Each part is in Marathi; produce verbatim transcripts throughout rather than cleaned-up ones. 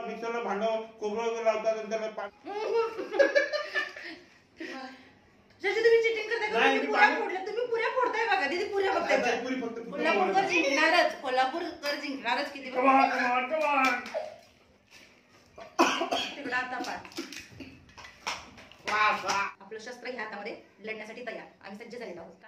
मिक्सरला भांडव कोबरा वगैरे लावतात आणि त्याला जशी तुम्ही चिटिंग करताय का? तुम्ही पुऱ्या फोडल्या, तुम्ही पुऱ्या फोडताय बघा. दीदी पुऱ्या बघताय. पुरी फक्त कोल्हापूरकर जिंकणारच, कोल्हापूरकर जिंकणारच. किती कमान कमान कमान तिकडं आता पाच. वाह वाह. आपलं शस्त्र ह्या हातामध्ये लढण्यासाठी तयार. आम्ही सज्ज झालेलो आहोत.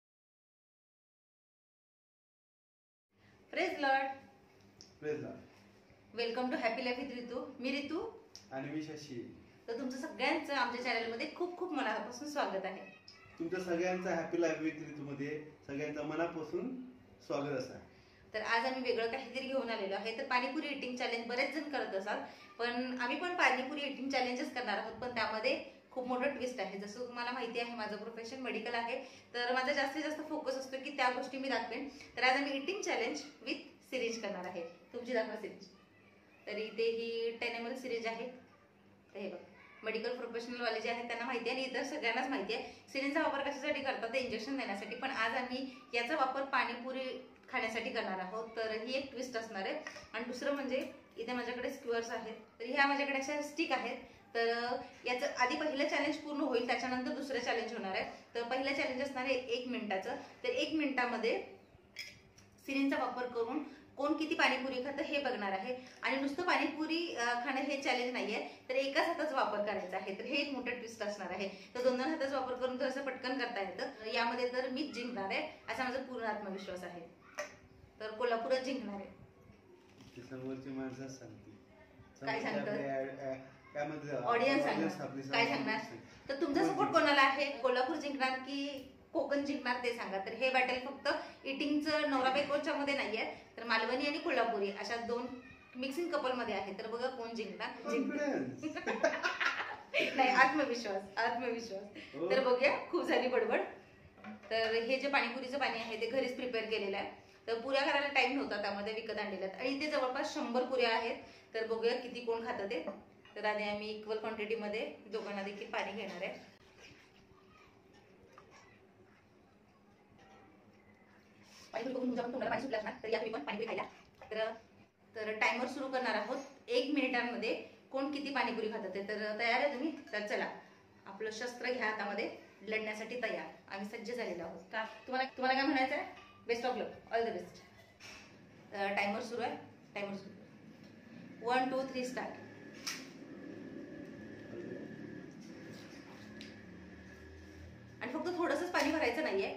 Praise Lord. Praise Lord. Welcome to happy life with Ritu. मी रितू आणि मी शशी. तर तुमचं सगळ्यांचं आमच्या चॅनलमध्ये खूप खूप मनापासून स्वागत आहे. तुमच्या सगळ्यांचं हॅपी लाईफ विथ रितूमध्ये सगळ्यांचं मनापासून स्वागत असं. तर आज आम्ही वेगळं काहीतरी घेऊन आलेलो आहे. तर पाणीपुरी इटिंग चॅलेंज बरेच जण करत असाल, पण आम्ही पण पाणीपुरी इटिंग चॅलेंजेस करणार आहोत. पण त्यामध्ये खूप मोठं ट्विस्ट आहे. जसं तुम्हाला माहिती आहे माझं प्रोफेशन मेडिकल आहे, तर माझा जास्तीत जास्त फोकस असतो की त्या गोष्टी मी दाखवेन. तर आज आम्ही इटिंग चॅलेंज विथ सिरीज करणार आहे. तुमची दाखवा सिरीज. तर इथे ही टेन एम एल सिरीज आहे. तर हे बघ, मेडिकल प्रोफेशनल वाले जे आहेत त्यांना माहिती आहे आणि इतर सगळ्यांनाच माहिती आहे सिरिंजचा वापर कशासाठी करतात, ते इंजेक्शन देण्यासाठी. पण आज आम्ही याचा वापर पाणीपुरी खाण्यासाठी करणार आहोत. तर ही एक ट्विस्ट असणार आहे. आणि दुसरं म्हणजे इथे माझ्याकडे स्क्वेअर्स आहेत, तर ह्या माझ्याकडे अशा स्टिक आहेत. तर याचं आधी पहिलं चॅलेंज पूर्ण होईल, त्याच्यानंतर दुसरं चॅलेंज होणार आहे. तर पहिलं चॅलेंज असणार आहे एक मिनिटाचं. तर एक मिनिटामध्ये सिरिंजचा वापर करून कोण किती पाणीपुरी खातं हे बघणार आहे. आणि नुसतं पाणीपुरी खाणं हे चॅलेंज नाहीये, तर एकाच हाताचा वापर करायचा आहे. तर हे एक मोठं ट्विस्ट असणार आहे. तर दोन दोन हाताचा वापर करून तर असं पटकन करता येतं. यामध्ये तर मीच जिंकणार आहे असा माझा पूर्ण आत्मविश्वास आहे. तर कोल्हापूरच जिंकणार आहे. समोरची माणसं सांगते काय सांगतात काय म्हणते ऑडियन्स सांगणार काय सांगणार. तर तुमचा सपोर्ट कोणाला आहे? कोल्हापूर जिंकणार की कोकण जिंकणार ते सांगा. तर हे बॅटल फक्त इटिंगचं नवरा बायकोच्या मध्ये नाहीये, तर मालवणी आणि कोल्हापुरी अशा दोन मिक्सिंग कपल मध्ये आहे. तर बघा कोण जिंकणार. नाही, आत्मविश्वास आत्मविश्वास. तर बघूया, खूप झाली बडबड. तर हे जे पाणीपुरीचं पाणी आहे ते घरीच प्रिपेअर केलेलं आहे. तर पुऱ्या करायला टाइम नव्हता, त्यामध्ये विकत आणलेल्या आहेत. आणि इथे जवळपास शंभर पुऱ्या आहेत. तर बघूया किती कोण खातं ते. तर आधी आम्ही इक्वल क्वांटिटी मध्ये दोघांना देखील पाणी घेणार आहे. पाणीपुरी बघून तुमच्या तोंडाला पाणी सुटलं असणार, तर या तुम्ही पण पाणीपुरी खायला. तर तर टायमर सुरू करणार आहोत. एक मिनिटांमध्ये कोण किती पाणीपुरी खातं ते. तर तयार आहे तुम्ही? तर चला, आपलं शस्त्र घ्या हातामध्ये, लढण्यासाठी तयार. आम्ही सज्ज झालेलो आहोत. का तुम्हाला तुम्हाला काय म्हणायचं आहे? Best of luck, all the best. Timer सुरू आहे. टायमर सुरू. One two three start. आणि फक्त थोडंसंच पाणी भरायचं नाहीये.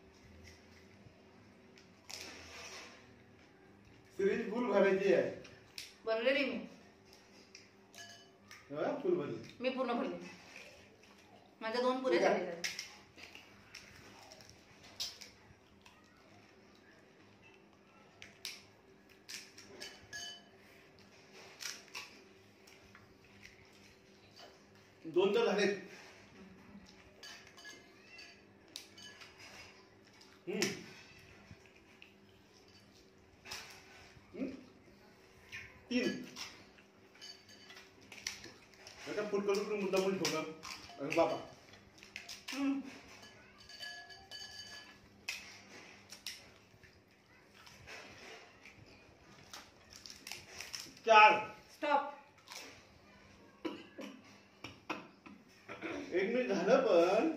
सिरीज फुल भरायची आहे. भरलेली मी फुल भरली. मी पूर्ण भरली. माझ्या दोन पुरे झालेले आहेत. दोन तर झालेत. तीन आता फुट करून मुद्दा म्हणून ठेवलं. अरे बाबा, चार. स्टॉप. एक मिनिट झालं, पण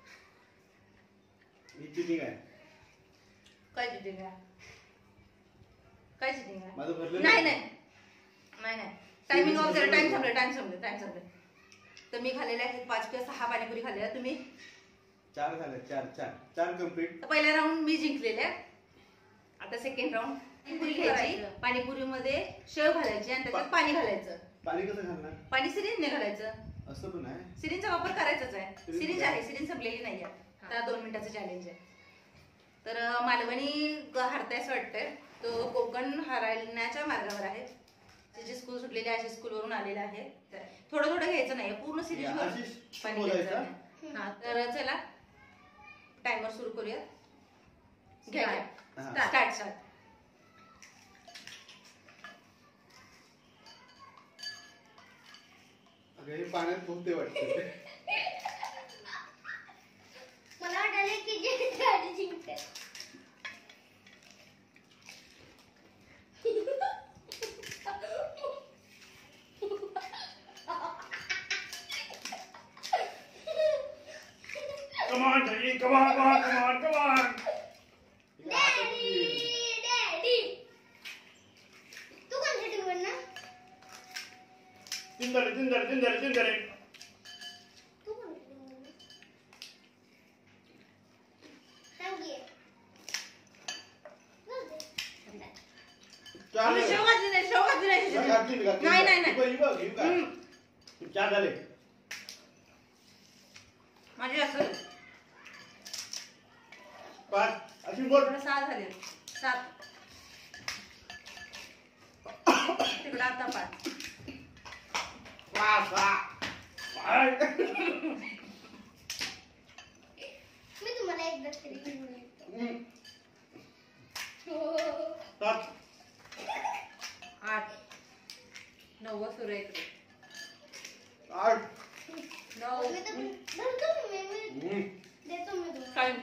ही चिटिंग आहे. काय चिटिंग आहे? काय चिटिंग आहे? माझं भरलं नाही नाही नाही नाही. टायमिंग ऑफ झालं. टाइम संपलं. टाइम संपलं. टाइम संपलं. तर मी खाल्लेले आहेत पाच किंवा सहा पाणीपुरी खाल्लेल्या. तुम्ही? चार झाले. चार चार चार कम्प्लीट. पहिला राऊंड मी जिंकलेले. आता सेकंड राऊंड. पाणीपुरी घ्यायची, पाणीपुरीमध्ये शेव घालायची आणि त्याच्यात पाणी घालायचं. पाणी कसं घालणार? पाणी सिरिंजने घालायचं. असं पण आहे. सिरिंजचा वापर करायचाच आहे. सिरिंज आहे, सिरिंज संपलेली नाहीये. तर दोन मिनिटाचं चॅलेंज आहे. तर मालवणी हारताय असं वाटतंय. तो कोकण हारण्याच्या मार्गावर आहे. त्याची स्कूल सुटलेली आहे, स्कूलवरून आलेला आहे. थोडं थोडं घ्यायचं नाही, पूर्ण सिरीज पाणी घ्यायचं. हा, तर चला टायमर सुरू करूया. घ्या घ्या. Start start. अगं पाण्यात पोहते वाटतं. मला वाटलं की जे गाडी जिंकते. come on, come on, come on, come on. Daddy daddy तू कोणत्या टीमवर ना जिंदर जिंदर जिंदर जिंदर तू कोणत्या टीमवर सांग की आम्ही शेव घातली नाही शेव घातली नाही ह्याच्यात. नाही नाही नाही हम्म. चार झाले माझे असं पाच अशी बोल थोडं सहा झाले सात तिकडं आता पाच पाच सहा पाच. मी तुम्हाला एकदा तरी घेऊन येतो हम्म. हो. सात आठ नऊ सुरू आहे इकडे. आठ नऊ मी तर धरतो मी मी हम्म. देतो मी तुम्हाला टाइम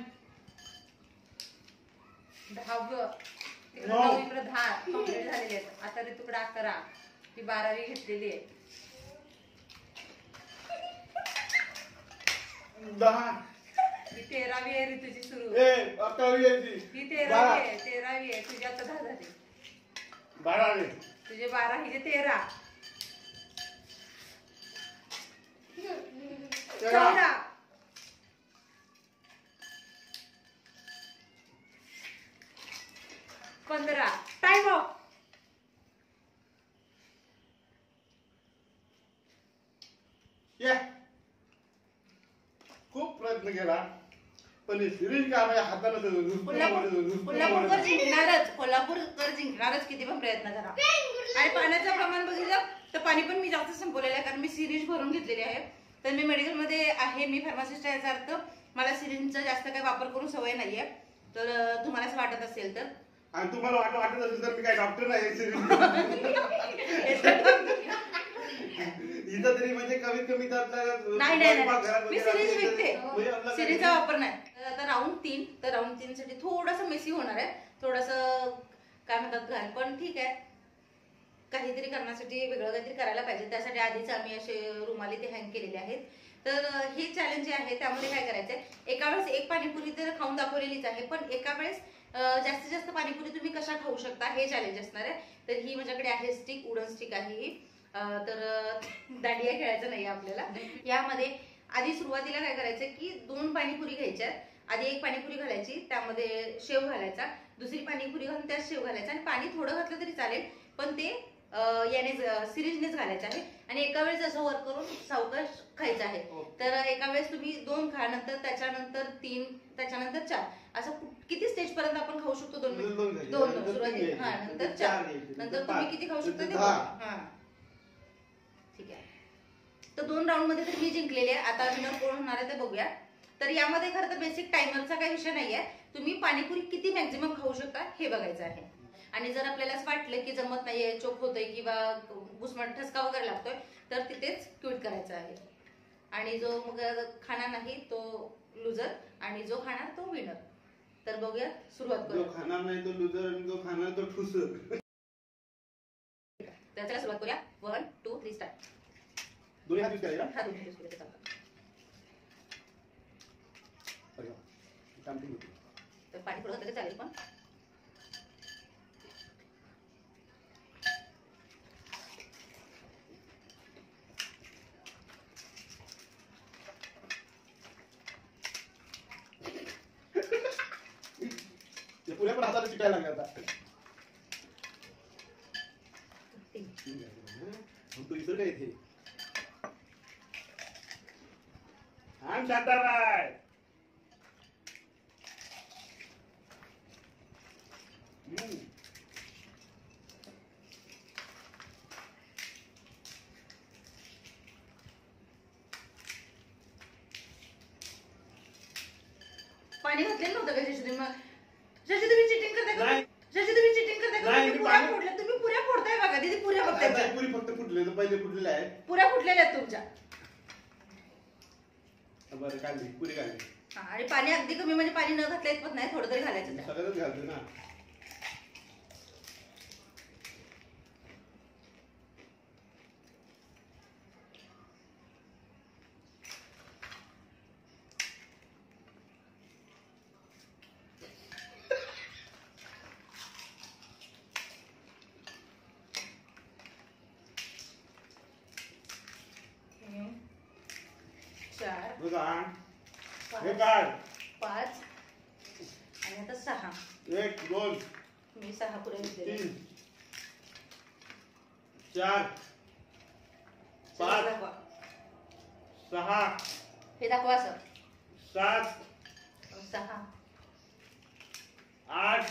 दहावं तिकडे नऊ. नऊ इकडे दहा कंप्लीट झालेले आहेत. आता ऋतूकडे अकरा ती बारावी घेतलेली आहे. दहा ही तेरावी आहे ऋतूची सुरू. ए अकरावी यायची ही तेरावी आहे तेरावी आहे तुझी आता दहा झाली. बारावी तुझे बारा हिचे तेरा तेरा चौदा पंधरा टाइम ऑफ ये खूप प्रयत्न केला पण सिरीज का माझ्या हाताने कोल्हापूर कोल्हापूरकर जिंकणारच कोल्हापूरकर जिंकणारच किती पण प्रयत्न करा. आणि पाण्याचं प्रमाण बघितलं तर पाणी पण मी जास्त संपवलेलं आहे कारण मी सिरीज भरून घेतलेली आहे. तर मी मेडिकलमध्ये आहे मी फार्मासिस्ट आहे याचा अर्थ मला सिरीजचा जास्त काही वापर करून सवय नाहीये. तर तुम्हाला असं वाटत असेल तर आणि तुम्हाला वाटत वाटत असेल तर मी काय डॉक्टर नाही सिरीज इथं तरी म्हणजे कमीत कमी नाही नाही नाही मी सिरीज विकते सिरीजचा वापर नाही. आता राऊंड तीन तर राऊंड तीन साठी थोडंसं मेसी होणार आहे थोडंसं काय म्हणतात घाल पण ठीक आहे काहीतरी करण्यासाठी वेगळं काहीतरी करायला पाहिजे. त्यासाठी आधीच आम्ही असे रुमाली ते हँग केलेले आहेत. तर हे चॅलेंज जे आहे त्यामध्ये काय करायचंय एका वेळेस एक पाणीपुरी तर खाऊन दाखवलेलीच आहे पण एका वेळेस जास्तीत जास्त पाणीपुरी तुम्ही कशा खाऊ शकता हे चॅलेंज असणार आहे. तर ही माझ्याकडे आहे स्टिक वुडन स्टिक आहे ही. तर दांडिया खेळायचं नाही आपल्याला. यामध्ये आधी सुरुवातीला काय करायचं की दोन पाणीपुरी घ्यायच्या. आधी एक पाणीपुरी घालायची त्यामध्ये शेव घालायचा दुसरी पाणीपुरी घालून त्यात शेव घालायचा आणि पाणी थोडं घातलं तरी चालेल पण ते याने सिरीजनेच घालायचं आहे आणि एका वेळेस असं वर करून सावकाश खायचं आहे. तर एका वेळेस तुम्ही दोन खा नंतर त्याच्यानंतर तीन त्याच्यानंतर चार असं किती स्टेज पर्यंत आपण खाऊ शकतो. दोन दोन दोन सुरुवातीला हा नंतर चार नंतर तुम्ही किती खाऊ शकता ते हा ठीक आहे. तर दोन राऊंड मध्ये तर मी जिंकलेले आहे. आता विनर कोण होणार आहे ते बघूया. तर यामध्ये खरं तर बेसिक टायमरचा काही विषय नाहीये. तुम्ही पाणीपुरी किती मॅक्झिमम खाऊ शकता हे बघायचं आहे. आणि जर आपल्याला असं वाटलं की जमत नाहीये चोक होतोय किंवा घुसमट ठसका वगैरे लागतोय तर तिथेच क्विट करायचं आहे. आणि जो मग खाणार नाही तो लुजर आणि जो खाणार तो विनर. तर बघूया सुरुवात करू. जो खाणार नाही तो लुजर आणि जो खाणार तो ठुसर. तर चला सुरुवात करूया. One two three start. दोन्ही हात यूज करायला हा दोन्ही यूज करायचे चालतात. तर पाणी थोडं घातलं चालेल पण पुऱ्या पण हाताला चिटायला लागले आता. तू इतर काय इथे छान शांताबाई. पाणी घातलेलं नव्हतं का शशी तुम्ही मग शशी तुम्ही चिटिंग करताय का नाही. शशी तुम्ही चिटिंग करताय का नाही, तुम्ही मी पुऱ्या पाणी- फोडल्या तुम्ही पुऱ्या फोडताय बघा दीदी पुऱ्या बघताय पुरी फक्त फुटले तर पहिले फुटलेले आहेत. पुऱ्या फुटलेल्या आहेत तुमच्या. बरं काढली पुरी काढली. हा आणि पाणी अगदी कमी म्हणजे पाणी न घातलं इतपत नाही थोडं तरी घालायचं त्यात. सगळंच घालतो ना. बघा हे पाच काढ. पाच आणि आता सहा. एक दोन मी सहा पुढे घेतलेले. तीन चार पाच दाखवा. सहा हे दाखवा असं. सात सहा आठ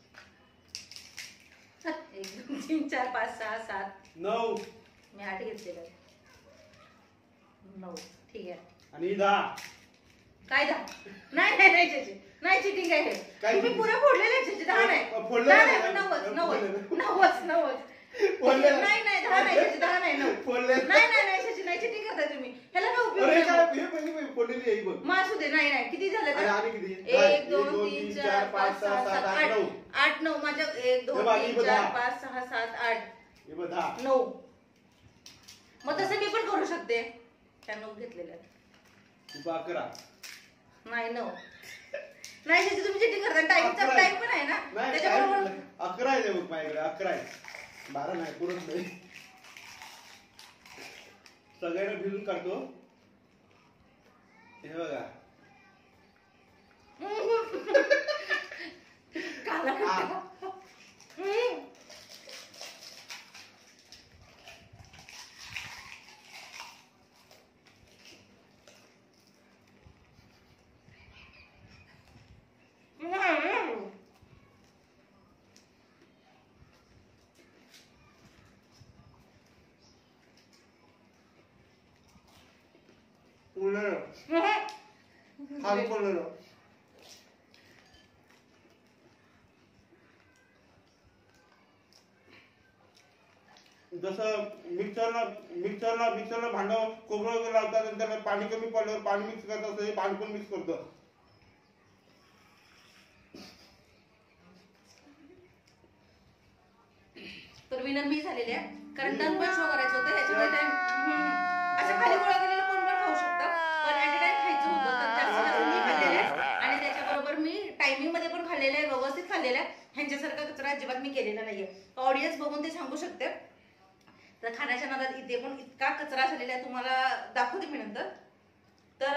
एक दोन तीन चार पाच सहा सात. नऊ मी आठ घेतलेलं. नऊ ठीक आहे. आणि दहा. काय दहा? नाही नाही नाही चाची नाही चिटिंग आहे हे. काय तुम्ही cheating? पुरे फोडलेले आहेत चाची. दहा नाही अ, फोडलेले दहा नाही. नाही नव्वद नव्वद फोडलेले. नव्वद नव्वद फोडलेले. नाही नाही दहा नाही चाची दहा नाही नऊ. फोडलेले. नाही नाही नाही चाची नाही चिटिंग करताय तुम्ही. ह्याला काय उपयोग अरे काय नाही. हे पहिली पहिली फोडलेली आहे ही बघ. मग असू दे. नाही नाही किती झालं आणि तर? आणि किती? एक दोन तीन चार पाच सहा सात आठ नऊ. आठ नऊ माझ्या एक दोन हे बघ, ही तीन बघ, चार दहा. पाच सहा सात आठ हे बघ दहा. नऊ. मग तसं मी पण करू शकते. त्या नऊ घेतलेल्या तू बघ अकरा. नाही नऊ नाही त्याची तुम्ही चिटिंग करता. टाइमचा अकरा. टाइम पण आहे ना नाही त्याच्याबरोबर. काय- अकरा आहे बघ माझ्याकडे. अकरा आहे. बारा नाही पुरत नाही. सगळ्यांना भिजून काढतो. हे बघा काला आ. हम्म. हम्म. उरलेलं. हात पडलेलं. जसं मिक्सरला मिक्सरला मिक्सरला भांडं कोबरं वगैरे लावतात आणि त्याला पाणी कमी पडल्यावर पाणी मिक्स करत असतं. हे पाणी पण मिक्स करतं. तर विनर मी झालेली आहे कारण टर्न पण शो करायचं होतं ह्याच्यामुळे टाइम असं खाली गोळा केलेलं कोण पण खाऊ शकतं पण ऍट टाइम खायचं होतं तर जास्त जास्त मी खाल्लेलं आहे आणि त्याच्याबरोबर मी टायमिंग मध्ये पण खाल्लेलं आहे व्यवस्थित खाल्लेलं आहे. ह्यांच्यासारखा कचरा अजिबात मी केलेला नाहीये. ऑडियन्स बघून ते सांगू शकते. तर खाण्याच्या नादात इथे पण इतका कचरा झालेला आहे तुम्हाला दाखवते मी नंतर. तर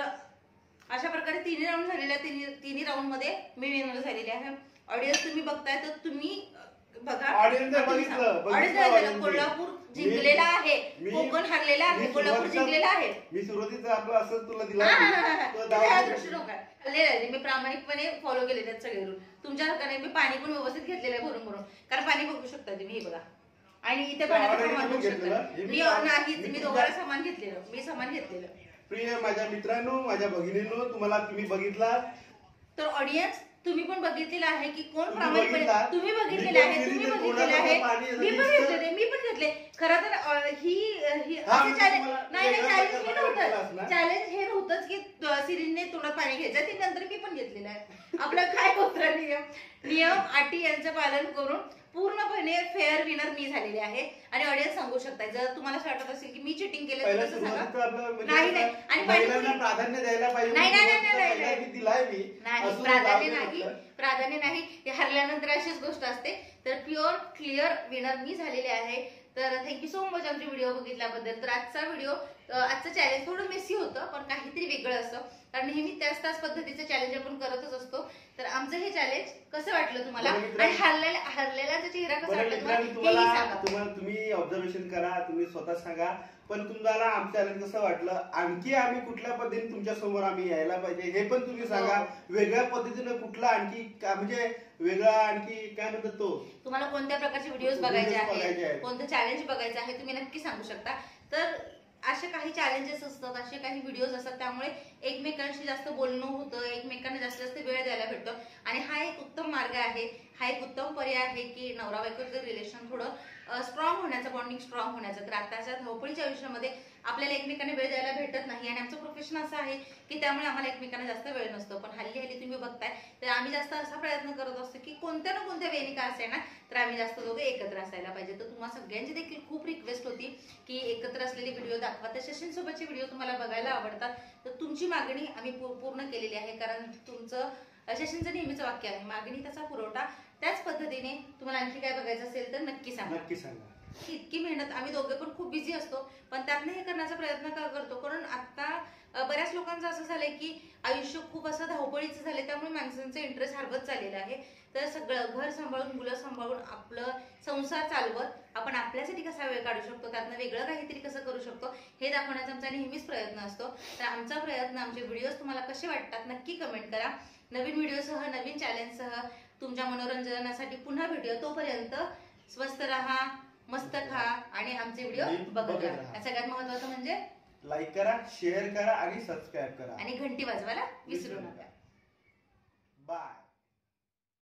अशा प्रकारे तिन्ही राऊंड झालेले आहे. तिन्ही तिन्ही राऊंड मध्ये मी विनर झालेले आहे. ऑडियन्स तुम्ही बघताय तर तुम्ही बघा. ऑडियन्सने बघितलं, बघितलं ऑडियन्स ऑडियन्सने. कोल्हापूर मी- जिंकलेला आहे. मी- कोकण हरलेला आहे. मी कोल्हापूर सुरुवातीचा- जिंकलेला आहे. मी सुरुवातीचं आपलं असं तुला दिला हा, हा, हा, हा. तो तुम्ही दावा- ह्या दृष्टीने नका. हरलेलं आहे. मी प्रामाणिकपणे फॉलो केलेले आहेत सगळे रूल. तुमच्या हरकाने मी पाणी पण व्यवस्थित घेतलेलं आहे भरून भरून कारण पाणी बघू शकता तुम्ही. हे बघा आणि इथे पाण्याचं already प्रमाण बघू तुम्ही शकता. घेतलेलं? हे मी मी पाणी- नाही मी मी तुमच्या- दोघांना समान घेतलेलं. मी समान घेतलेलं. प्रिय माझ्या मित्रांनो माझ्या भगिनींनो तुम्हाला तुम्ही बघितला तर ऑडियन्स तुम्ही पण बघितलेलं आहे की कोण तुम्ही प्रामाणिकपणे बघितला? तुम्ही बघितलेले मी आहे पण तुम्ही केली तर बघितलेले आहे कोणाचं पाणी मी पण दिसतं? घेतलेले मी पण घेतले. खरं तर अ, ही ही हा, असं मी चॅलेंज तुम्हाला नाही नाही वेगळं चॅलेंज हे प्रकारे केलं नव्हतं. असणार. चॅलेंज हे नव्हतंच की सिरीजने तोंडात पाणी घ्यायचं ते नंतर मी पण घेतलेलं आहे. आपलं काय होतं नियम नियम अटी यांचं पालन करून पूर्णपणे फेअर विनर मी झालेले आहे. आणि ऑडियन्स सांगू शकताय जर तुम्हाला असं वाटत असेल की मी चिटिंग केलं तर पहिल्या तसं सांगा. सुरुवातीचं आपलं म्हणजे नाही, नाही. कसं आणि महिलांना पाणीपुरी- प्राधान्य द्यायला पाहिजे. नाही, नाही, नाही, सुरुवातीचा नाही, पहिला नाही. मी दिलाय मी नाही असून प्राधान्य लावलेलं नाही होतं. प्राधान्य नाही हे हरल्यानंतर अशीच गोष्ट असते. तर प्युअर क्लिअर विनर मी झालेले आहे. तर थँक्यू सो मच आमचे व्हिडिओ बघितल्याबद्दल. तर आजचा व्हिडिओ आजचं चॅलेंज थोडं मेसी होतं पण काहीतरी वेगळं असतं कारण नेहमी त्याच त्याच पद्धतीचं चॅलेंज आपण करतच असतो. तर आमचं हे चॅलेंज कसं वाटलं तुम्हाला बरं मित्रांनो- आणि हरलेल्या हरलेल्याचा चेहरा कसा बरं वाटला मित्रांनो, तुम्हाला तुम्हाला हेही सांगा. तुम्हाला तुम्ही ऑब्झर्वेशन करा तुम्ही स्वतः सांगा पण तुम्हाला आमचं चॅलेंज कसं वाटलं आणखी आम्ही कुठल्या पद्धतीने तुमच्या समोर आम्ही यायला पाहिजे हे पण तुम्ही सांगा. हो. वेगळ्या पद्धतीनं कुठला आणखी का- म्हणजे वेगळा आणखी काय म्हणतात तो तुम्हाला कोणत्या प्रकारचे व्हिडिओज Videos बघायचे बघायचे आहेत आहेत. कोणतं चॅलेंज बघायचं आहे तुम्ही नक्की सांगू शकता. तर असे काही चॅलेंजेस असतात असे काही व्हिडिओज असतात त्यामुळे एकमेकांशी जास्त बोलणं होतं एकमेकांना जास्त जास्त वेळ द्यायला भेटतो आणि हा एक उत्तम मार्ग आहे. हा एक उत्तम पर्याय आहे की नवरा बायकोचं रिलेशन थोडं स्ट्रॉंग होण्याचं बॉन्डिंग स्ट्रॉंग होण्याचं. तर आताच्या धावपळीच्या आयुष्यामध्ये आपल्याला एकमेकांना वेळ द्यायला भेटत नाही आणि आमचं प्रोफेशन असं आहे की त्यामुळे आम्हाला एकमेकांना जास्त वेळ नसतो. पण हल्ली हल्ली तुम्ही बघताय तर आम्ही जास्त असा प्रयत्न करत असतो की कोणत्या ना कोणत्या वेळी का असे ना तर आम्ही जास्त दोघं एकत्र असायला पाहिजे. तर तुम्हाला सगळ्यांची देखील खूप रिक्वेस्ट होती की एकत्र असलेले व्हिडिओ दाखवा. तर सेशनसोबतचे व्हिडिओ तुम्हाला बघायला आवडतात तर तुमची मागणी आम्ही पूर्ण केलेली आहे कारण तुमचं सेशनचं नेहमीचं वाक्य आहे मागणी त्याचा पुरवठा. त्याच पद्धतीने तुम्हाला आणखी काय बघायचं असेल तर नक्की सांगा. नक्की सांगा. इतकी मेहनत आम्ही दोघे पण खूप बिझी असतो पण त्यातनं हे करण्याचा प्रयत्न का करतो कारण आता अं, बऱ्याच लोकांचं असं झालंय की आयुष्य खूप असं धावपळीचं झालंय, त्यामुळे माणसांचं इंटरेस्ट हरवत चाललेलं आहे. तर सगळं घर सांभाळून, मुलं सांभाळून, आपलं संसार चालवत आपण आपल्यासाठी कसा वेळ काढू शकतो, त्यातनं वेगळं काहीतरी कसं करू शकतो हे दाखवण्याचा आमचा नेहमीच प्रयत्न असतो. तर आमचा प्रयत्न, आमचे व्हिडिओज तुम्हाला कसे वाटतात नक्की कमेंट करा. नवीन व्हिडिओसह, नवीन चॅलेंजसह तुमच्या मनोरंजनासाठी पुन्हा व्हिडिओ. तोपर्यंत स्वस्त राहा, मस्त खा आणि आमचे व्हिडिओ बघत राहा. सगळ्यात महत्वाचं म्हणजे लाईक करा, शेअर करा आणि सबस्क्राईब करा आणि घंटी वाजवायला विसरू नका. बाय.